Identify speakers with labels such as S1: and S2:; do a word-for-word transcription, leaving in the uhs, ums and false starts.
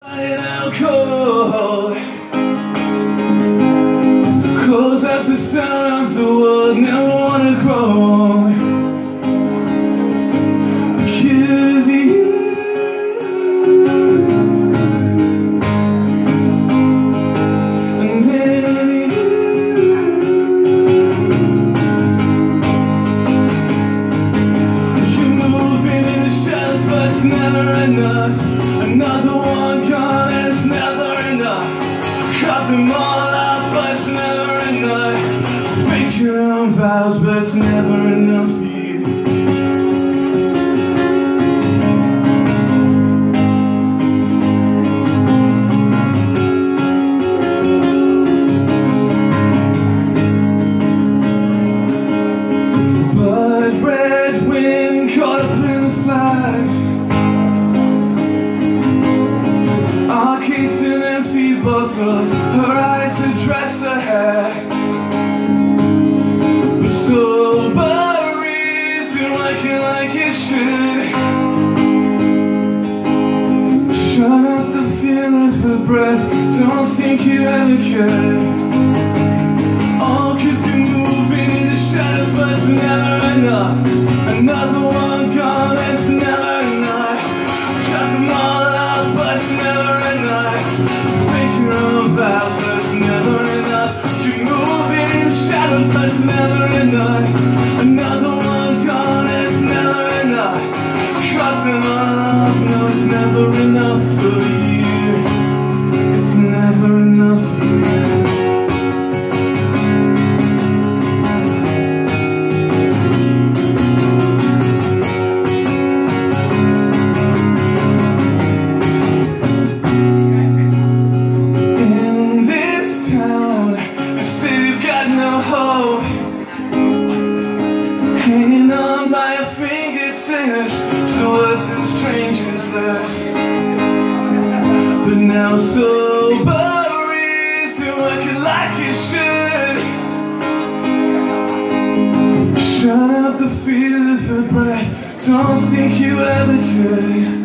S1: Out cold, close up the sound of the world, never wanna grow. Cause you, and then you, you're moving in the shadows, but it's never enough. Another one gone, it's never enough. Cut them all out, but it's never enough. Make your own vows, but it's never enough for you. But red wind caught up in the flags, arcades and empty bottles, her eyes address her hair. But sober reason working like it should. Shut out the feel of her breath, don't think you ever could. Oh, cause you're moving in the shadows, but it's never enough. Another one gone, it's never enough. Cut them all out, but it's never enough. Make your own vows, but it's never enough. You're moving in the shadows, but it's never enough. Another one gone, it's never enough. Cut them all off, no, it's never enough for you. It's never enough for you. Hanging on by a fingertips to words and strangers left. But now sober reason working like it should. Shut out the feel of her breath, don't think you ever could.